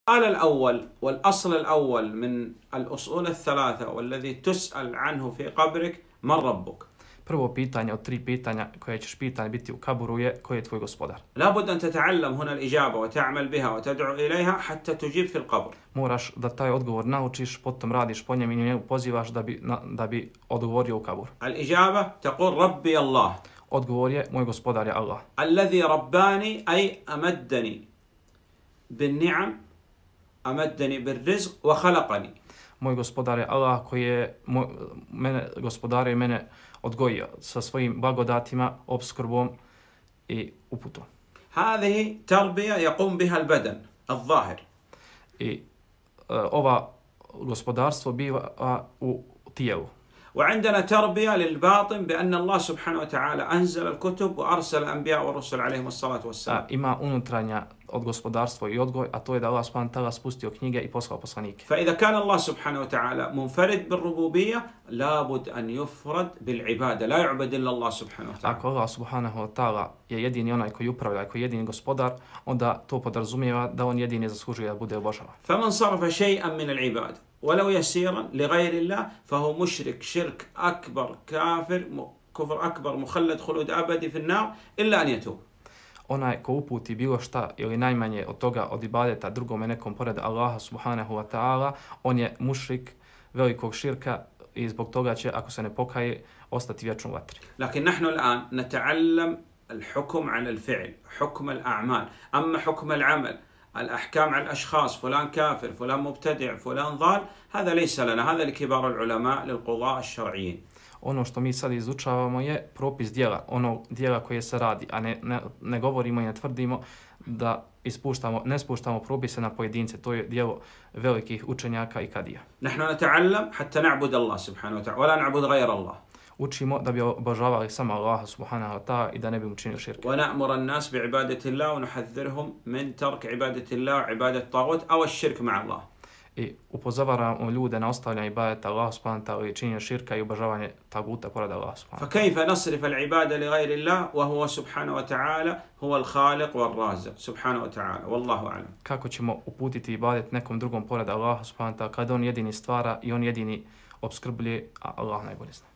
السؤال الأول والأصل الأول من الأصول الثلاثة والذي تسأل عنه في قبرك من ربك؟ Prvo pitanje od 3 pitanja koje ćeš pitanje biti u kaburu je koji je tvoj gospodar. لابد أن تتعلم هنا الإجابة وتعمل بها وتدعو إليها حتى تجيب في القبر. Moraš da taj odgovor naučiš, potom radiš po njem i njemu pozivaš da bi odgovorio u kabur. الإجابة تقول ربي الله. Odgovor je moj gospodar je Allah. الذي رباني أي أمدني بالنعم أمدني بالرزق وخلقني. Moj gospodar je Allah koji je gospodario i mene odgojio sa svojim blagodatima, opskrbom i uputom. هذه تربية يقوم بها البدن الظاهر. I ova gospodarstvo biva u tijelu. وعندنا تربية للباطن بأن الله سبحانه وتعالى أنزل الكتب وأرسل الأنبياء والرسل عليهم الصلاة والسلام. Ima unutranja od gospodarstva i odgoj, a to je da Allah subhanahu wa ta'ala spustio knjige i poslao poslanike. فإذا كان الله سبحانه وتعالى منفرد بالربوبية لابد أن يفرد بالعبادة لا يعبد إلا الله سبحانه وتعالى. Ako Allah subhanahu wa ta'ala je jedini onaj koji upravlja, koji je jedini gospodar, onda to podrazumijeva da on jedini zaslužuje da bude obožavan. فمن صرف شيئا من العبادة ولو يسيرا لغير الله فهو مشرك شرك أكبر كافر كفر أكبر مخلد خلود أبدي في النار إلا أن يتوب. Onaj ko uputi bilo šta ili najmanje od toga od ibadeta drugome nekom pored Allaha subhanahu wa ta'ala, on je mušrik velikog širka i zbog toga će, ako se ne pokaje, ostati vječno u vatri. لكن نحن الآن نتعلم الحكم على الفعل حكم الأعمال أما حكم العمل الأحكام على الأشخاص فلان كافر فلان مبتدع فلان ضال هذا ليس لنا هذا لكبار العلماء للقضاء الشرعيين. Ono što mi sad izučavamo je propis djela, ono djela koje se radi, a ne govorimo i ne tvrdimo da ne spuštamo propise na pojedince, to je djelo velikih učenjaka i kadija. نحن نتعلم حتى نعبد الله سبحانه وتعالى ولا نعبد غير الله. Učimo da bi obožavali samo Allaha subhanahu wa ta'ala i da ne bi učinili širk. ونأمر الناس بعبادة الله ونحذرهم من ترك عبادة الله وعبادة الطاغوت أو الشرك مع الله. I upozoravamo ljude na ostavljanje ibadeta Allaha subhanahu wa ta'ala i činjenje širka i obožavanje taguta pored Allaha subhanahu wa ta'ala. فكيف نصرف العبادة لغير الله وهو سبحانه وتعالى هو الخالق والرازق سبحانه وتعالى والله أعلم. Kako ćemo uputiti ibadet nekom drugom pored Allaha subhanahu wa ta'ala kad on jedini stvara i on jedini opskrbljuje, a Allah najbolje zna.